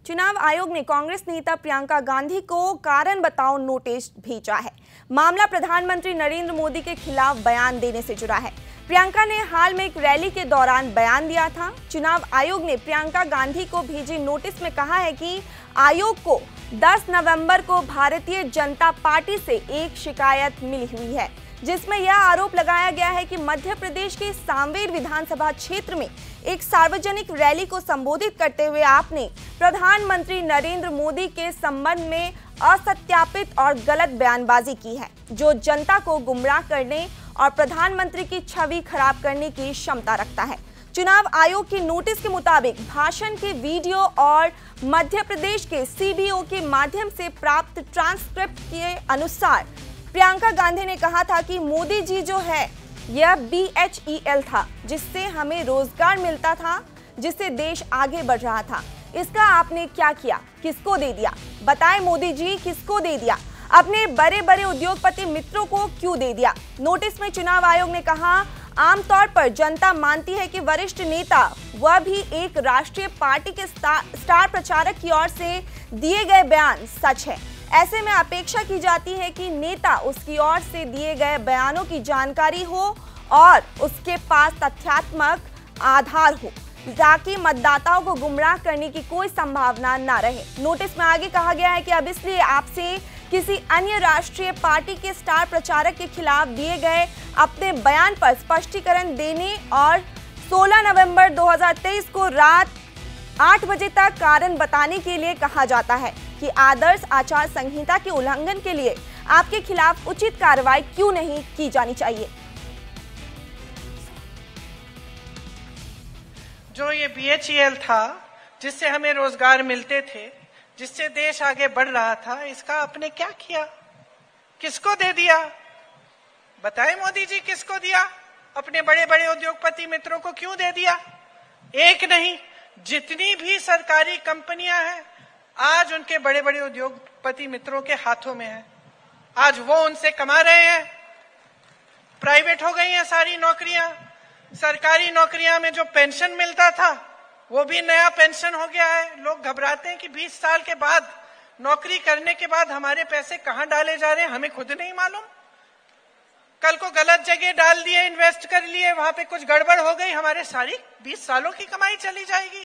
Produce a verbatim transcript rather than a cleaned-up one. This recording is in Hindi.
चुनाव आयोग ने कांग्रेस नेता प्रियंका गांधी को कारण बताओ नोटिस भेजा है। मामला प्रधानमंत्री नरेंद्र मोदी के खिलाफ बयान देने से जुड़ा है। प्रियंका ने हाल में एक रैली के दौरान बयान दिया था। चुनाव आयोग ने प्रियंका गांधी को भेजी नोटिस में कहा है कि आयोग को दस नवंबर को भारतीय जनता पार्टी से एक शिकायत मिली हुई है, जिसमें यह आरोप लगाया गया है कि मध्य प्रदेश के सांवेर विधानसभा क्षेत्र में एक सार्वजनिक रैली को संबोधित करते हुए आपने प्रधानमंत्री नरेंद्र मोदी के संबंध में असत्यापित और गलत बयानबाजी की है, जो जनता को गुमराह करने और प्रधानमंत्री की छवि खराब करने की क्षमता रखता है। चुनाव आयोग की नोटिस के मुताबिक भाषण के वीडियो और मध्य प्रदेश के सीबीओ के माध्यम से प्राप्त ट्रांसक्रिप्ट के अनुसार प्रियंका गांधी ने कहा था कि मोदी जी जो है यह बी एच ई एल था, जिससे हमें रोजगार मिलता था, जिससे देश आगे बढ़ रहा था। इसका आपने क्या किया, किसको दे दिया? बताएं मोदी जी, किसको दे दिया? अपने बड़े बड़े उद्योगपति मित्रों को क्यों दे दिया? नोटिस में चुनाव आयोग ने कहा, आमतौर पर जनता मानती है कि वरिष्ठ नेता, वह भी एक राष्ट्रीय पार्टी के स्टार प्रचारक की ओर से दिए गए बयान सच है। ऐसे में अपेक्षा की जाती है कि नेता उसकी ओर से दिए गए बयानों की जानकारी हो और उसके पास तथ्यात्मक आधार हो, ताकि मतदाताओं को गुमराह करने की कोई संभावना न रहे। नोटिस में आगे कहा गया है कि अब इसलिए आपसे किसी अन्य राष्ट्रीय पार्टी के स्टार प्रचारक के खिलाफ दिए गए अपने बयान पर स्पष्टीकरण देने और सोलह नवंबर दो हज़ार तेईस को रात आठ बजे तक कारण बताने के लिए कहा जाता है कि आदर्श आचार संहिता के उल्लंघन के लिए आपके खिलाफ उचित कार्रवाई क्यों नहीं की जानी चाहिए। जो ये बी एच ई एल था, जिससे हमें रोजगार मिलते थे, जिससे देश आगे बढ़ रहा था, इसका आपने क्या किया? किसको दे दिया? बताएं मोदी जी, किसको दिया? अपने बड़े बड़े उद्योगपति मित्रों को क्यों दे दिया? एक नहीं, जितनी भी सरकारी कंपनियां हैं आज उनके बड़े बड़े उद्योगपति मित्रों के हाथों में है। आज वो उनसे कमा रहे हैं। प्राइवेट हो गई हैं सारी नौकरियां। सरकारी नौकरियां में जो पेंशन मिलता था वो भी नया पेंशन हो गया है। लोग घबराते हैं कि बीस साल के बाद, नौकरी करने के बाद हमारे पैसे कहां डाले जा रहे हैं, हमें खुद नहीं मालूम। कल को गलत जगह डाल दिए, इन्वेस्ट कर लिए, वहां पे कुछ गड़बड़ हो गई, हमारे सारी बीस सालों की कमाई चली जाएगी।